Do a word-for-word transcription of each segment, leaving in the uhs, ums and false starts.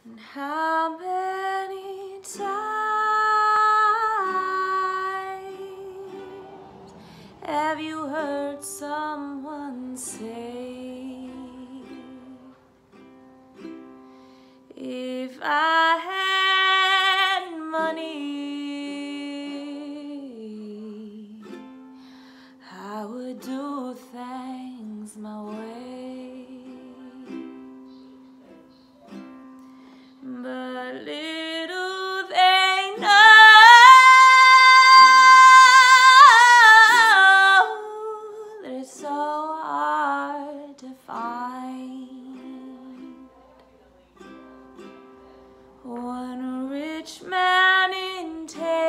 And how many times have you heard someone say, if I had money, I would do things my way. But little they know that it's so hard to find one rich man in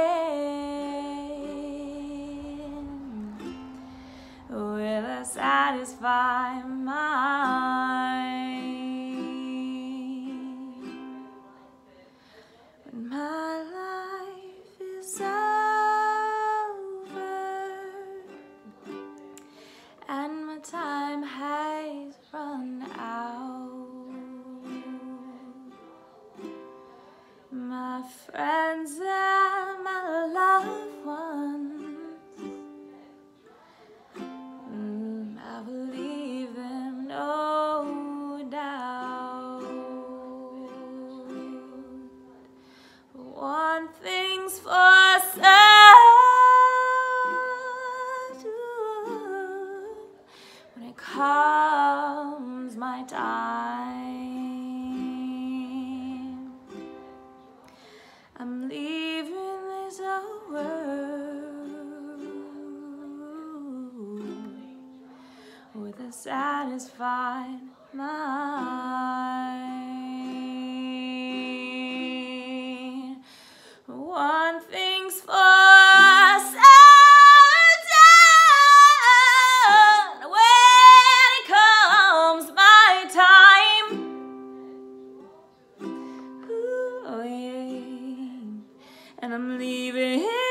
ten will satisfy mine. When my life is over and my time has run out, my friends and my loved ones, mm, I will leave them, no doubt. One thing's for certain, when it comes my time, I'm leaving this world with a satisfied mind. One thing's for certain, when it comes my time, ooh, oh yeah, and I'm leaving